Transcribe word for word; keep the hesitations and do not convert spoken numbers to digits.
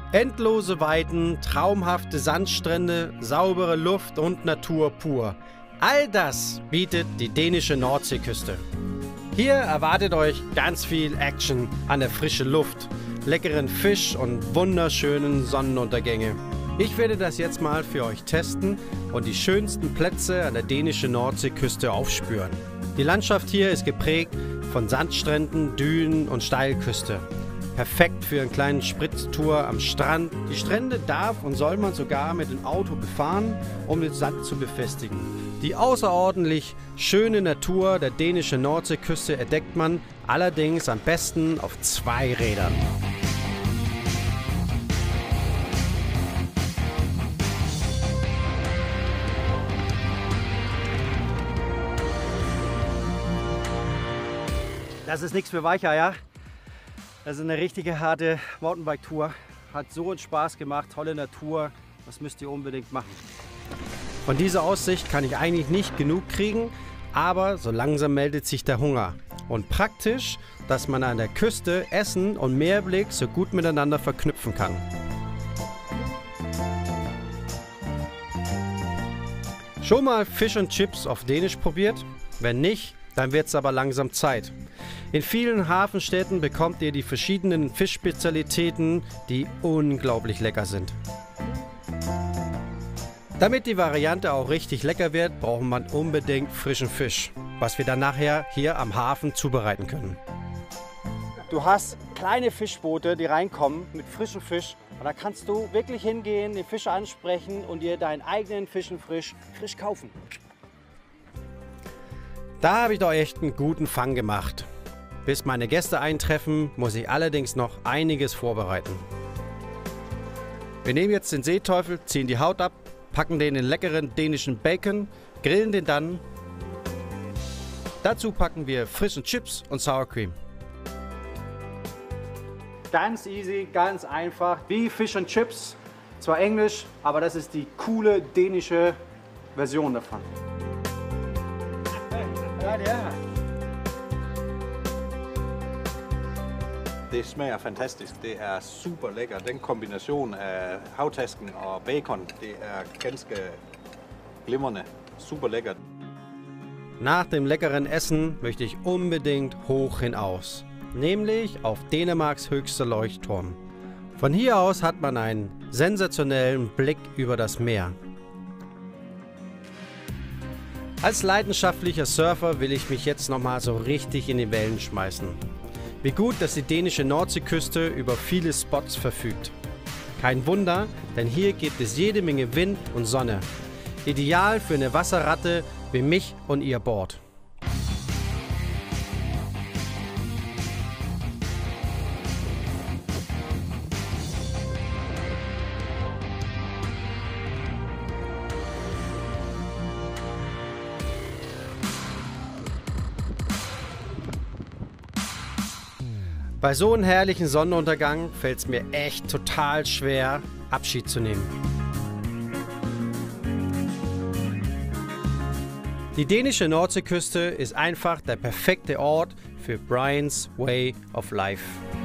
Endlose Weiden, traumhafte Sandstrände, saubere Luft und Natur pur. All das bietet die dänische Nordseeküste. Hier erwartet euch ganz viel Action an der frischen Luft, leckeren Fisch und wunderschönen Sonnenuntergänge. Ich werde das jetzt mal für euch testen und die schönsten Plätze an der dänischen Nordseeküste aufspüren. Die Landschaft hier ist geprägt von Sandstränden, Dünen und Steilküste. Perfekt für eine kleine Spritztour am Strand. Die Strände darf und soll man sogar mit dem Auto befahren, um den Sand zu befestigen. Die außerordentlich schöne Natur der dänischen Nordseeküste entdeckt man allerdings am besten auf zwei Rädern. Das ist nichts für Weicheier. Das ist eine richtige harte Mountainbike-Tour. Hat so einen Spaß gemacht, tolle Natur. Das müsst ihr unbedingt machen. Von dieser Aussicht kann ich eigentlich nicht genug kriegen, aber so langsam meldet sich der Hunger. Und praktisch, dass man an der Küste Essen und Meerblick so gut miteinander verknüpfen kann. Schon mal Fish and Chips auf Dänisch probiert? Wenn nicht, dann wird es aber langsam Zeit. In vielen Hafenstädten bekommt ihr die verschiedenen Fischspezialitäten, die unglaublich lecker sind. Damit die Variante auch richtig lecker wird, braucht man unbedingt frischen Fisch, was wir dann nachher hier am Hafen zubereiten können. Du hast kleine Fischboote, die reinkommen mit frischem Fisch. Und da kannst du wirklich hingehen, den Fisch ansprechen und dir deinen eigenen Fischen frisch, frisch kaufen. Da habe ich doch echt einen guten Fang gemacht. Bis meine Gäste eintreffen, muss ich allerdings noch einiges vorbereiten. Wir nehmen jetzt den Seeteufel, ziehen die Haut ab, packen den in leckeren dänischen Bacon, grillen den dann. Dazu packen wir frischen Chips und Sour Cream. Ganz easy, ganz einfach, wie Fish and Chips. Zwar Englisch, aber das ist die coole dänische Version davon. Ja, ja. Det smager fantastisk. Det er super lækker. Den kombination af havtasken og bacon, det er ganske glimrende. Super lecker. Nach dem leckeren Essen möchte ich unbedingt hoch hinaus, nämlich auf Dänemarks höchster Leuchtturm. Von hier aus hat man einen sensationellen Blick über das Meer. Als leidenschaftlicher Surfer will ich mich jetzt nochmal so richtig in die Wellen schmeißen. Wie gut, dass die dänische Nordseeküste über viele Spots verfügt. Kein Wunder, denn hier gibt es jede Menge Wind und Sonne. Ideal für eine Wasserratte wie mich und ihr Board. Bei so einem herrlichen Sonnenuntergang fällt es mir echt total schwer, Abschied zu nehmen. Die dänische Nordseeküste ist einfach der perfekte Ort für Brian's Way of Life.